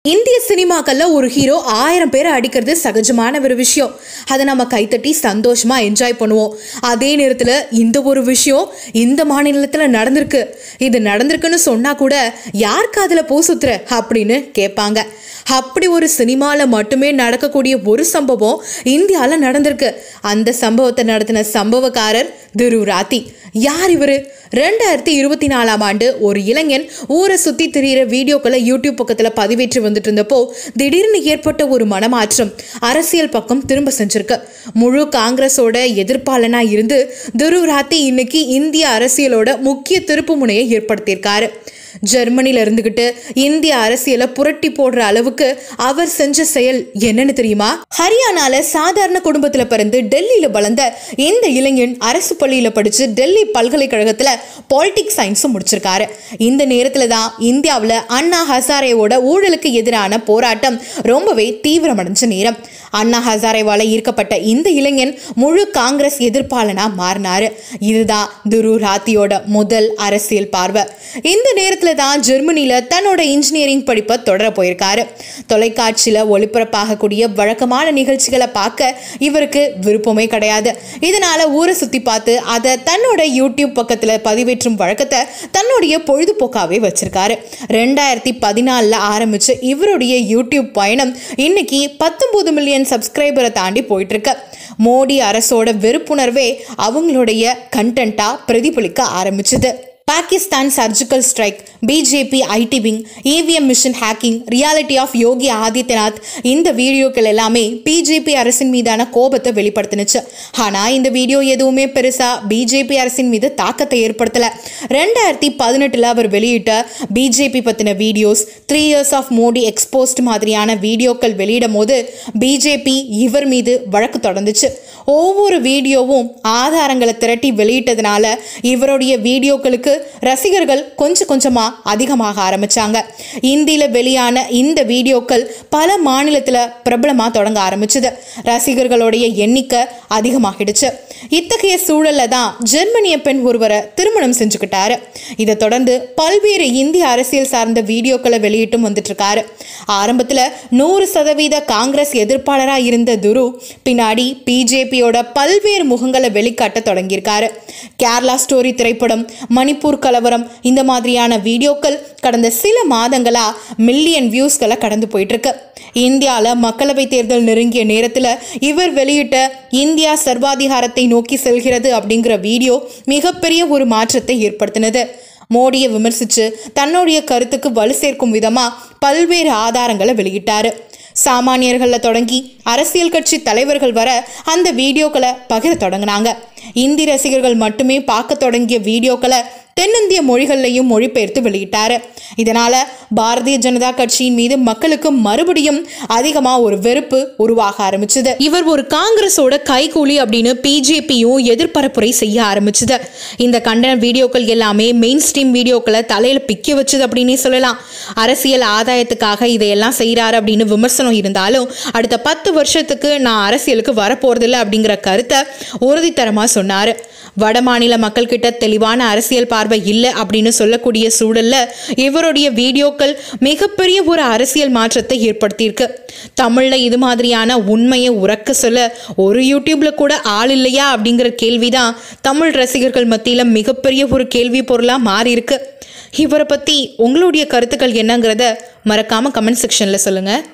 இந்திய சினிமாக்கள்ல ஒரு ஹீரோ 1000 பேரை அடிக்கிறது சகஜமான ஒரு விஷயம். அதை நம்ம கைத்தட்டி சந்தோஷமா என்ஜாய் பண்ணுவோம். அதே நேரத்தில் இந்த ஒரு விஷயம் இந்த மாநிலத்தில் நடந்திருக்கு. இது நடந்திருக்குன்னு சொன்னா கூட யாருக்கு அதில் பூ சுத்துற அப்படின்னு கேட்பாங்க. அப்படி ஒரு சினிமாவில் மட்டுமே நடக்கக்கூடிய ஒரு சம்பவம் இந்தியாவில் நடந்திருக்கு. அந்த சம்பவத்தை நடத்தின சம்பவக்காரர் துருவ் ராத்தி. யார் இவரு? 2024ஆம் ஆண்டு ஒரு இளைஞன் ஊரை சுத்தி திரியிற வீடியோக்களை யூடியூப் பக்கத்துல பதிவேற்றி வந்துட்டு இருந்தப்போ திடீர்னு ஏற்பட்ட ஒரு மனமாற்றம் அரசியல் பக்கம் திரும்ப செஞ்சிருக்கு. முழு காங்கிரஸோட எதிர்ப்பாளனா இருந்து துருவ் ராத்தி இன்னைக்கு இந்திய அரசியலோட முக்கிய திருப்பு முனையை ஏற்படுத்தியிருக்காரு. ஜெர்மனில இருந்துகிட்டு இந்திய அரசியலை புரட்டி போடுற அளவுக்கு அவர் செஞ்ச செயல் என்னன்னு தெரியுமா? ஹரியானால சாதாரண குடும்பத்துல பிறந்து டெல்லியில வளர்ந்த இந்த இளைஞன் அரசு பள்ளியில படிச்சு டெல்லி பல்கலைக்கழகத்துல பாலிடிக்ஸ் சயின்ஸும் முடிச்சிருக்காரு. இந்த நேரத்துல தான் இந்தியாவில் அண்ணா ஹசாரேவோட ஊழலுக்கு எதிரான போராட்டம் ரொம்பவே தீவிரமடைஞ்ச நேரம். அண்ணா ஹசாரேவால ஈர்க்கப்பட்ட இந்த இளைஞன் முழு காங்கிரஸ் எதிர்ப்பாளனா மாறினாரு. இதுதான் துருவ் ராத்தியோட முதல் அரசியல் பார்வை. இந்த நேரத்தில் தான் ஜெர்மனியில தன்னோட இன்ஜினியரிங் படிப்பை தொடர போயிருக்காரு. தொலைக்காட்சியில ஒளிபரப்பாகக்கூடிய வழக்கமான நிகழ்ச்சிகளை பார்க்க இவருக்கு விருப்பமே கிடையாது. இதனால ஊரை சுத்தி பார்த்து அதை தன்னோட யூடியூப் பக்கத்துல பதிவேற்றும் வழக்கத்தை தன்னுடைய பொழுதுபோக்காவே வச்சிருக்காரு. 2014 ஆரம்பிச்சு இவருடைய யூடியூப் பயணம் இன்னைக்கு 19 மில்லியன் சப்ஸ்கிரைபரை தாண்டி போயிட்டு இருக்கு. மோடி அரசோட வெறுப்புணர்வே அவங்களுடைய கண்டென்ட்டா பிரதிபலிக்க ஆரம்பிச்சது. Pakistan surgical strike, BJP IT wing, EVM machine hacking, reality of Yogi Adityanath, இந்த வீடியோக்கள் எல்லாமே பிஜேபி அரசின் மீதான கோபத்தை வெளிப்படுத்தினுச்சு. ஆனால் இந்த வீடியோ எதுவுமே பெருசா பிஜேபி அரசின் மீது தாக்கத்தை ஏற்படுத்தலை. 2018 அவர் வெளியிட்ட பிஜேபி பற்றின videos, 3 years of Modi exposed மாதிரியான வீடியோக்கள் வெளியிடும் போது பிஜேபி இவர் மீது வழக்கு தொடர்ந்துச்சு. ஒவ்வொரு வீடியோவும் ஆதாரங்களை திரட்டி வெளியிட்டதுனால இவருடைய வீடியோக்களுக்கு ரசிகர்கள் கொஞ்சம் கொஞ்சமா அதிகமாக ஆரம்பிச்சாங்க. இந்தியில வெளியான இந்த வீடியோக்கள் பல மாநிலத்துல பிரபலமா தொடங்க ஆரம்பிச்சது. ரசிகர்களுடைய எண்ணிக்கை அதிகமாகிடுச்சு. இத்தகைய சூழல்ல தான் ஜெர்மனிய பெண் ஒருவரை திருமணம் செஞ்சுக்கிட்டாரு. இதை தொடர்ந்து பல்வேறு இந்திய அரசியல் சார்ந்த வீடியோக்களை வெளியிட்டும் வந்துட்டு இருக்காரு. ஆரம்பத்துல 100% காங்கிரஸ் எதிர்ப்பாளராக இருந்த துருவ் பின்னாடி பிஜேபியோட பல்வேறு முகங்களை வெளிக்காட்ட தொடங்கியிருக்காரு. கேரளா ஸ்டோரி திரைப்படம், மணிப்பூர் கலவரம், இந்த மாதிரியான வீடியோக்கள் கடந்த சில மாதங்களா மில்லியன் வியூஸ்களை கடந்து போயிட்டு இருக்கு. இந்தியாவில் மக்களவை தேர்தல் நெருங்கிய நேரத்தில் இவர் வெளியிட்ட இந்தியா சர்வாதிகாரத்தை நோக்கி செல்கிறது அப்படிங்கிற வீடியோ மிகப்பெரிய ஒரு மாற்றத்தை ஏற்படுத்தினது. மோடியை விமர்சித்து தன்னுடைய கருத்துக்கு வலு சேர்க்கும் விதமா பல்வேறு ஆதாரங்களை வெளியிட்டாரு. சாமானியர்களில் தொடங்கி அரசியல் கட்சி தலைவர்கள் வர அந்த வீடியோக்களை பகிர தொடங்கினாங்க. இந்தி ரசிகர்கள் மட்டுமே பார்க்க தொடங்கிய வீடியோக்களை தென்னிந்திய மொழிகள்லையும் மொழிபெயர்த்து வெளியிட்டாரு. இதனால பாரதிய ஜனதா கட்சியின் மீது மக்களுக்கு மறுபடியும் அதிகமா ஒரு வெறுப்பு உருவாக ஆரம்பிச்சது. இவர் ஒரு காங்கிரஸோட கைகூலி அப்படின்னு பிஜேபியும் எதிர்பரப்புரை செய்ய ஆரம்பிச்சது. இந்த கண்டன வீடியோக்கள் எல்லாமே மெயின் ஸ்ட்ரீம் வீடியோக்களை தலையில பிக்க வச்சது அப்படின்னே சொல்லலாம். அரசியல் ஆதாயத்துக்காக இதையெல்லாம் செய்யறாரு அப்படின்னு விமர்சனம் இருந்தாலும் அடுத்த 10 வருஷத்துக்கு நான் அரசியலுக்கு வரப்போறதில்லை அப்படிங்கிற கருத்தை உறுதித்தரமா சொன்னாரு. வட மாநில மக்கள் கிட்ட தெளிவான அரசியல் பார்வை இல்லை அப்படின்னு சொல்லக்கூடிய சூழல்ல இவருடைய வீடியோக்கள் மிகப்பெரிய ஒரு அரசியல் மாற்றத்தை ஏற்படுத்தியிருக்கு. தமிழ்ல இது மாதிரியான உண்மையை உறக்க சொல்ல ஒரு யூடியூப்ல கூட ஆள் இல்லையா அப்படிங்கிற கேள்விதான் தமிழ் ரசிகர்கள் மத்தியில மிகப்பெரிய ஒரு கேள்வி பொருளா மாறி இருக்கு. இவரை பத்தி உங்களுடைய கருத்துக்கள் என்னங்கிறத மறக்காம கமெண்ட் செக்ஷன்ல சொல்லுங்க.